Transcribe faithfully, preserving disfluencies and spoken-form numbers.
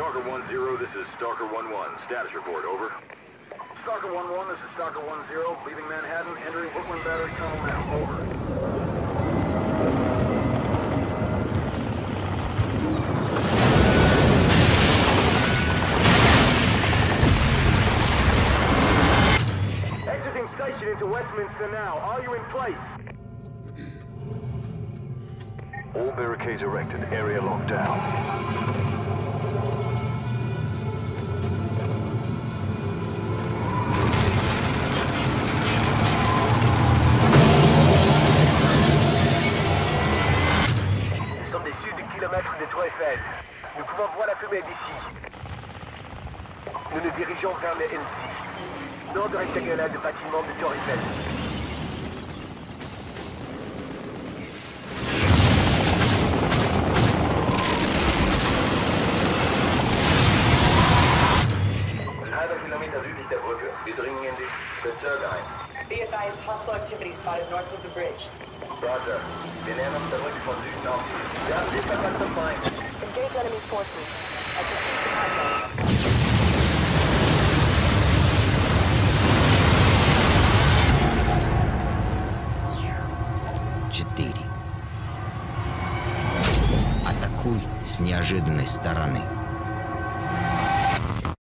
Stalker one zero, this is Stalker one one. Status report, over. Stalker one one, this is Stalker one zero. Leaving Manhattan, entering Brooklyn Battery Tunnel now, over. Exiting station into Westminster now. Are you in place? All barricades erected. Area locked down. Nous sommes des sud de kilomètres des Tours Eiffel. Nous pouvons voir la fumée d'ici. Nous nous dirigeons vers le M C. Nord de rectangulaire de bâtiment de Tour Eiffel. Südlich der Brücke. Wir dringen in die Bezirke ein. Be advised, hostile activity spotted north of the bridge. Roger. Wir nähern uns der Brücke von Süden auf. Wir haben Sichtbarkeit zum Feind. Engage enemy forces. I can see contact. Четыре. Атакуй с неожиданной стороны.